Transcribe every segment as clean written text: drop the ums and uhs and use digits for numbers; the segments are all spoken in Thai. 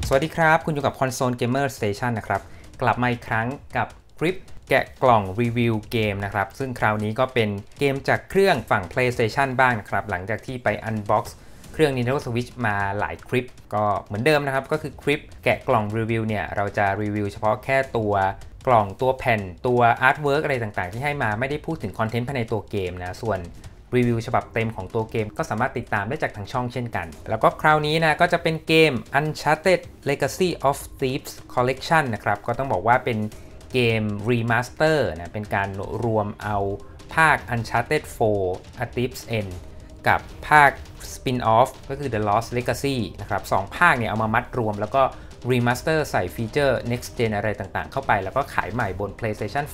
สวัสดีครับคุณอยู่กับ Console Gamer Station นะครับกลับมาอีกครั้งกับคลิปแกะกล่องรีวิวเกมนะครับซึ่งคราวนี้ก็เป็นเกมจากเครื่องฝั่ง PlayStation บ้างนะครับหลังจากที่ไป Unbox เครื่อง Nintendo Switch มาหลายคลิปก็เหมือนเดิมนะครับก็คือคลิปแกะกล่องรีวิวเนี่ยเราจะรีวิวเฉพาะแค่ตัวกล่องตัวแผ่นตัวอาร์ตเวิร์กอะไรต่างๆที่ให้มาไม่ได้พูดถึงคอนเทนต์ภายในตัวเกมนะส่วนรีวิวฉบับเต็มของตัวเกมก็สามารถติดตามได้จากทางช่องเช่นกันแล้วก็คราวนี้นะก็จะเป็นเกม Uncharted Legacy of Thieves Collection นะครับก็ต้องบอกว่าเป็นเกม Remaster นะเป็นการรวมเอาภาค Uncharted 4 A Thief's End กับภาค Spin-off ก็คือ The Lost Legacy นะครับ2ภาคเนี่ยเอามามัดรวมแล้วก็ Remaster ใส่ฟีเจอร์ Next Gen อะไรต่างๆเข้าไปแล้วก็ขายใหม่บน PlayStation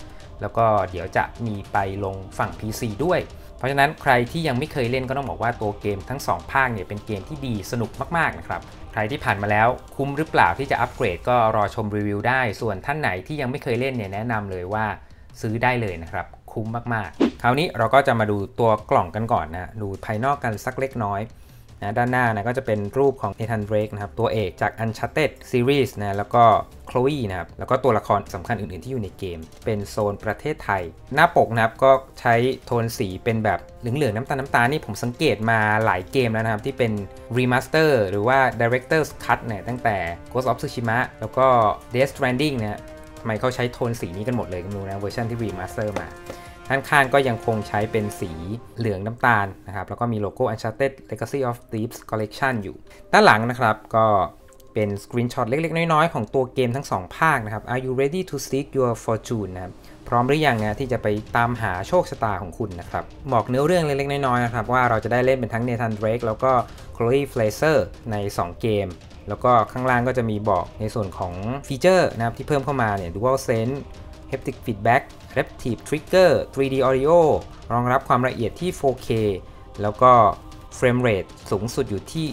5 แล้วก็เดี๋ยวจะมีไปลงฝั่ง PC ด้วยเพราะฉะนั้นใครที่ยังไม่เคยเล่นก็ต้องบอกว่าตัวเกมทั้ง2ภาคเนี่ยเป็นเกมที่ดีสนุกมากๆนะครับใครที่ผ่านมาแล้วคุ้มหรือเปล่าที่จะอัปเกรดก็รอชมรีวิวได้ส่วนท่านไหนที่ยังไม่เคยเล่นเนี่ยแนะนำเลยว่าซื้อได้เลยนะครับคุ้มมากๆคราวนี้เราก็จะมาดูตัวกล่องกันก่อนนะดูภายนอกกันสักเล็กน้อยนะด้านหน้านะก็จะเป็นรูปของ Nathan Drake นะครับตัวเอกจาก Uncharted Series นะแล้วก็โคลอีนะครับแล้วก็ตัวละครสำคัญอื่นๆที่อยู่ในเกมเป็นโซนประเทศไทยหน้าปกนะครับก็ใช้โทนสีเป็นแบบเหลืองๆน้ำตาลนี่ผมสังเกตมาหลายเกมแล้วนะครับที่เป็น Remaster หรือว่า Director's Cut เนี่ยตั้งแต่ Ghost of Tsushima แล้วก็ Death Stranding นะทำไมเขาใช้โทนสีนี้กันหมดเลยก็ไม่รู้นะเวอร์ชันที่ Remaster มาด้านข้างก็ยังคงใช้เป็นสีเหลืองน้ำตาลนะครับแล้วก็มีโลโก้ Uncharted Legacy of Thieves Collection อยู่ด้านหลังนะครับก็เป็นสกรีนช็อตเล็กๆน้อยๆของตัวเกมทั้ง2ภาคนะครับ Are you ready to seek your fortune นะครับพร้อมหรือยังนะที่จะไปตามหาโชคชะตาของคุณนะครับบอกเนื้อเรื่องเล็กๆน้อยๆนะครับว่าเราจะได้เล่นเป็นทั้ง Nathan Drake แล้วก็ Chloe Fraser ใน2เกมแล้วก็ข้างล่างก็จะมีบอกในส่วนของฟีเจอร์นะครับที่เพิ่มเข้ามาเนี่ย DualSense Haptic Feedback Adaptive Trigger 3D Audio รองรับความละเอียดที่ 4K แล้วก็เฟรมเรทสูงสุดอยู่ที่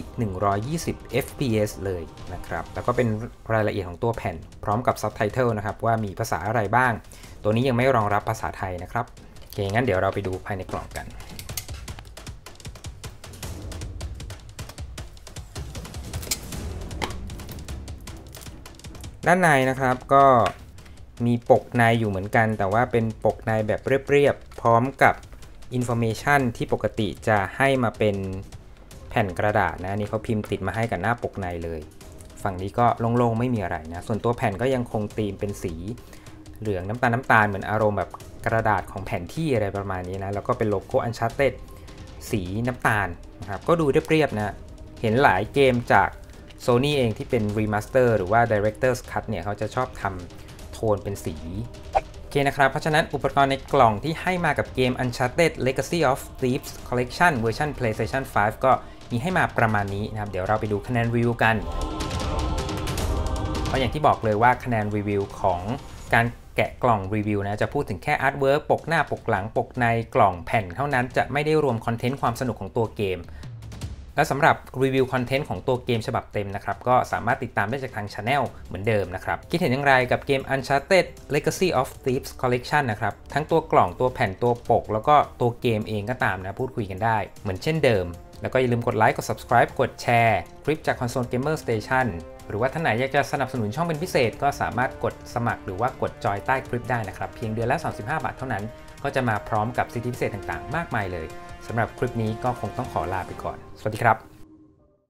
120 fps เลยนะครับแล้วก็เป็นรายละเอียดของตัวแผ่นพร้อมกับ Subtitle นะครับว่ามีภาษาอะไรบ้างตัวนี้ยังไม่รองรับภาษาไทยนะครับโอเคงั้นเดี๋ยวเราไปดูภายในกล่องกันด้านในนะครับก็มีปกในอยู่เหมือนกันแต่ว่าเป็นปกในแบบเรียบๆพร้อมกับ Information ที่ปกติจะให้มาเป็นแผ่นกระดาษนะนี่เขาพิมพ์ติดมาให้กับหน้าปกในเลยฝั่งนี้ก็โล่งๆไม่มีอะไรนะส่วนตัวแผ่นก็ยังคงธีมเป็นสีเหลืองน้ำตาลเหมือนอารมณ์แบบกระดาษของแผ่นที่อะไรประมาณนี้นะแล้วก็เป็นโลโก้ Uncharted สีน้ำตาลนะครับก็ดูเรียบๆนะเห็นหลายเกมจาก Sony เองที่เป็น Remaster หรือว่า Director's Cut เนี่ยเขาจะชอบทำโทนเป็นสีโอเคนะครับเพราะฉะนั้นอุปกรณ์ในกล่องที่ให้มากับเกม Uncharted Legacy of Thieves Collection เวอร์ชัน PlayStation 5 ก็มีให้มาประมาณนี้นะครับเดี๋ยวเราไปดูคะแนนรีวิวกันเพราะอย่างที่บอกเลยว่าคะแนนรีวิวของการแกะกล่องรีวิวนะจะพูดถึงแค่อาร์ตเวิร์กปกหน้าปกหลังปกในกล่องแผ่นเท่านั้นจะไม่ได้รวมคอนเทนต์ความสนุกของตัวเกมและสำหรับรีวิวคอนเทนต์ของตัวเกมฉบับเต็มนะครับก็สามารถติดตามได้จากทาง Channel เหมือนเดิมนะครับคิดเห็นอย่างไรกับเกม Uncharted Legacy of Thieves Collection นะครับทั้งตัวกล่องตัวแผ่นตัวปกแล้วก็ตัวเกมเองก็ตามนะพูดคุยกันได้เหมือนเช่นเดิมแล้วก็อย่าลืมกดไลค์กด Subscribe กดแชร์คลิปจาก Console Gamer Station หรือว่าท่านไหนอยากจะสนับสนุนช่องเป็นพิเศษก็สามารถกดสมัครหรือว่ากดจอยใต้คลิปได้นะครับเพียงเดือนละ35 บาทเท่านั้นก็จะมาพร้อมกับสิทธิพิเศษต่างๆมากมายเลยสำหรับคลิปนี้ก็คงต้องขอลาไปก่อนสวัสดีครับ